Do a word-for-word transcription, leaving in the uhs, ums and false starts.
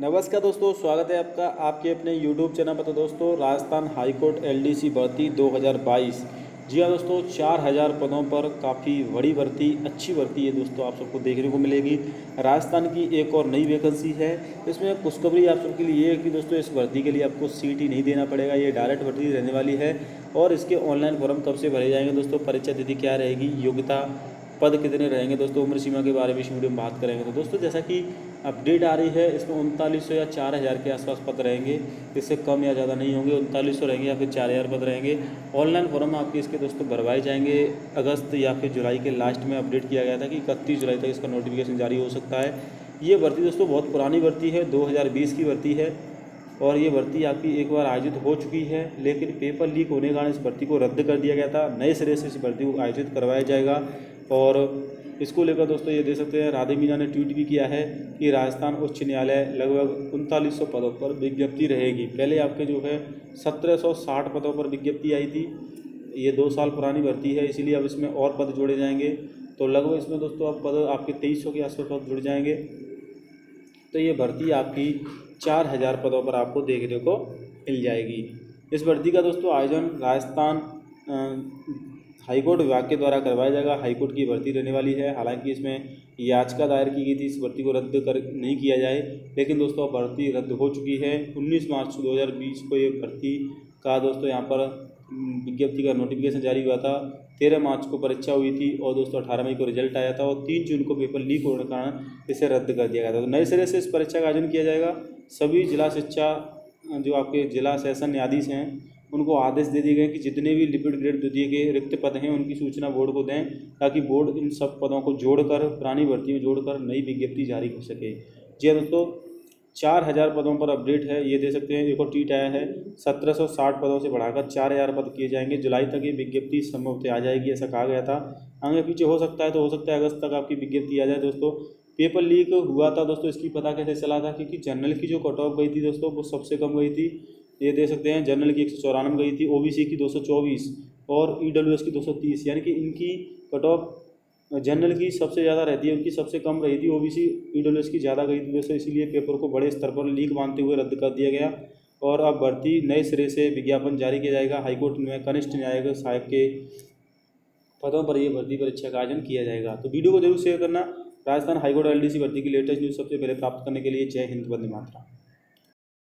नमस्कार दोस्तों, स्वागत है आपका आपके अपने यूट्यूब चैनल पर। तो दोस्तों, राजस्थान हाईकोर्ट एलडीसी भर्ती दो हज़ार बाईस, जी हाँ दोस्तों, चार हज़ार पदों पर काफ़ी बड़ी भर्ती, अच्छी भर्ती है दोस्तों, आप सबको देखने को मिलेगी। राजस्थान की एक और नई वैकेंसी है। इसमें खुशखबरी आप सबके लिए ये है कि दोस्तों, इस भर्ती के लिए आपको सीट ही नहीं देना पड़ेगा, ये डायरेक्ट भर्ती रहने वाली है। और इसके ऑनलाइन फॉर्म कब से भरे जाएंगे दोस्तों, परीक्षा तिथि क्या रहेगी, योग्यता, पद कितने रहेंगे दोस्तों, उम्र सीमा के बारे में इस वीडियो में बात करेंगे। तो दोस्तों, जैसा कि अपडेट आ रही है, इसमें उनतालीस सौ या चार हज़ार के आसपास पद रहेंगे, इससे कम या ज़्यादा नहीं होंगे। उनतालीस सौ रहेंगे या फिर चार हज़ार पद रहेंगे। ऑनलाइन फॉर्म आपके इसके दोस्तों भरवाए जाएंगे अगस्त या फिर जुलाई के लास्ट में। अपडेट किया गया था कि इकतीस जुलाई तक इसका नोटिफिकेशन जारी हो सकता है। ये भर्ती दोस्तों बहुत पुरानी भर्ती है, दो हज़ार बीस की भर्ती है। और ये भर्ती आपकी एक बार आयोजित हो चुकी है, लेकिन पेपर लीक होने के कारण इस भर्ती को रद्द कर दिया गया था। नए सिरे से इस भर्ती को आयोजित करवाया जाएगा। और इसको लेकर दोस्तों ये देख सकते हैं, राधे मीना ने ट्वीट भी किया है कि राजस्थान उच्च न्यायालय लगभग उनतालीस सौ पदों पर विज्ञप्ति रहेगी। पहले आपके जो है सत्रह सौ साठ पदों पर विज्ञप्ति आई थी। ये दो साल पुरानी भर्ती है, इसीलिए अब इसमें और पद जोड़े जाएंगे। तो लगभग इसमें दोस्तों अब पद आपके तेईस सौ के आसपास पद जुड़ जाएंगे। तो ये भर्ती आपकी चार हज़ार पदों पर आपको देखने को मिल जाएगी। इस भर्ती का दोस्तों आयोजन राजस्थान हाईकोर्ट विभाग के द्वारा करवाया जाएगा। हाईकोर्ट की भर्ती रहने वाली है। हालांकि इसमें याचिका दायर की गई थी इस भर्ती को रद्द कर नहीं किया जाए, लेकिन दोस्तों अब भर्ती रद्द हो चुकी है। उन्नीस मार्च दो हज़ार बीस को ये भर्ती का दोस्तों यहाँ पर विज्ञप्ति का नोटिफिकेशन जारी हुआ था। तेरह मार्च को परीक्षा हुई थी और दोस्तों अठारह मई को रिजल्ट आया था, और तीन जून को पेपर लीक होने के कारण इसे रद्द कर दिया गया था। तो नए सिरे से इस परीक्षा का आयोजन किया जाएगा। सभी जिला शिक्षा जो आपके जिला सेशन न्यायाधीश हैं, उनको आदेश दे दिए गए कि जितने भी लिपिड ग्रेड द्वितीय के रिक्त पद हैं उनकी सूचना बोर्ड को दें, ताकि बोर्ड इन सब पदों को जोड़कर पुरानी भर्ती में जोड़कर नई विज्ञप्ति जारी कर सके। जी हाँ दोस्तों, चार हज़ार पदों पर अपडेट है, ये दे सकते हैं। एक और ट्वीट आया है, सत्रह सौ साठ पदों से बढ़ाकर चार हज़ार पद किए जाएंगे। जुलाई तक ये विज्ञप्ति संभवतः आ जाएगी, ऐसा कहा गया था। आगे पीछे हो सकता है, तो हो सकता है अगस्त तक आपकी विज्ञप्ति आ जाए। दोस्तों, पेपर लीक हुआ था दोस्तों, इसकी पता कैसे चला था, क्योंकि जनरल की जो कट ऑफ गई थी दोस्तों वो सबसे कम गई थी। ये दे सकते हैं, जनरल की एक सौ चौरानवे गई थी, ओबीसी की दो सौ चौबीस और ईडब्ल्यूएस की दो सौ तीस, यानी कि इनकी कट ऑफ जनरल की सबसे ज़्यादा रहती है, उनकी सबसे कम रही थी। ओबीसी ईडब्ल्यूएस की ज़्यादा गई थी दोस्तों, इसीलिए पेपर को बड़े स्तर पर लीक मानते हुए रद्द कर दिया गया। और अब भर्ती नए सिरे से विज्ञापन जारी किया जाएगा। हाईकोर्ट में कनिष्ठ न्यायिक सहायक के पदों पर यह भर्ती परीक्षा का आयोजन किया जाएगा। तो वीडियो को जरूर शेयर करना। राजस्थान हाईकोर्ट एलडीसी भर्ती की लेटेस्ट न्यूज़ सबसे पहले प्राप्त करने के लिए जय हिंद, वंदे मातरम।